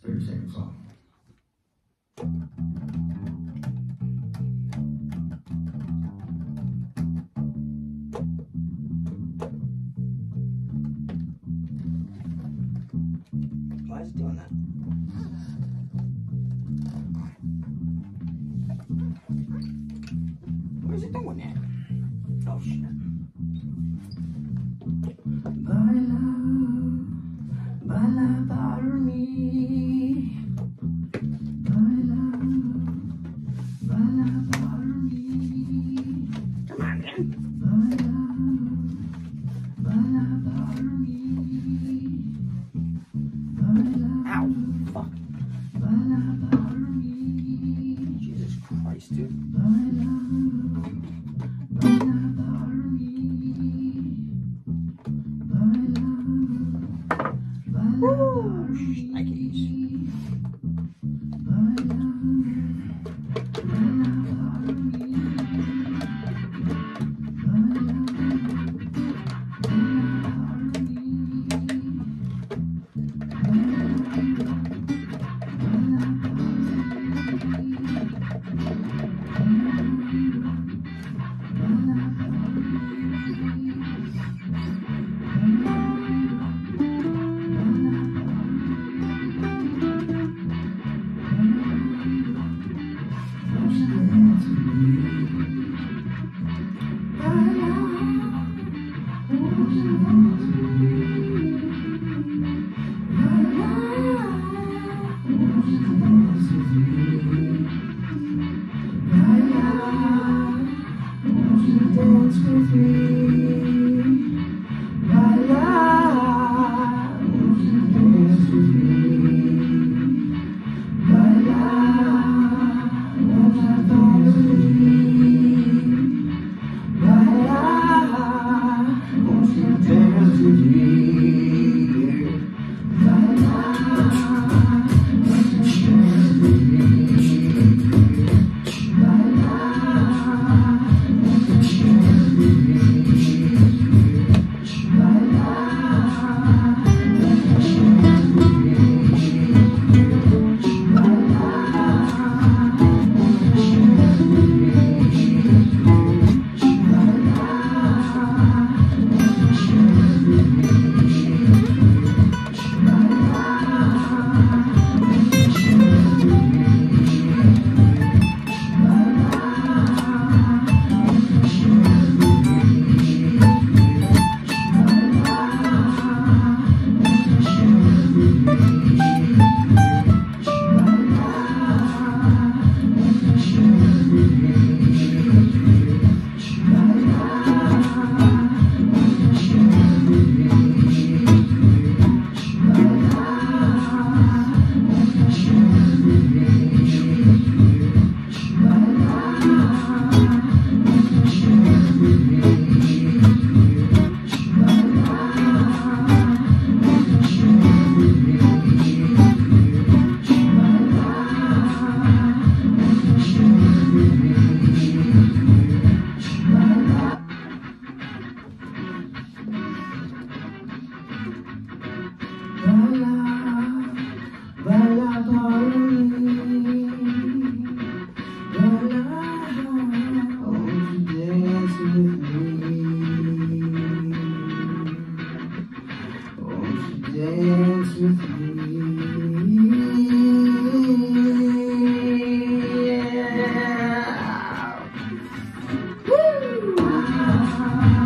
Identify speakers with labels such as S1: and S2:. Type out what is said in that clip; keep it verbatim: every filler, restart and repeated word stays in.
S1: thirty second song.
S2: Why is it doing that? Where's it doing that? Oh shit.
S1: Baila, baila para mí. Baila, baila para mí.
S2: Come on, man.
S1: Baila, baila para mí. Baila,
S2: Ow, fuck.
S1: baila para mí.
S2: Jesus Christ, dude.
S1: Baila, baila para mí. Baila, baila para mí.
S2: Nikes.
S1: Baila, baila para mí. Baila, baila para mí. Dance with me, Baila, won't you dance with me, Baila, won't you dance with me, Baila, won't you dance with me, Baila, won't you dance with me, Baila. Dance with me. Yeah. Woo!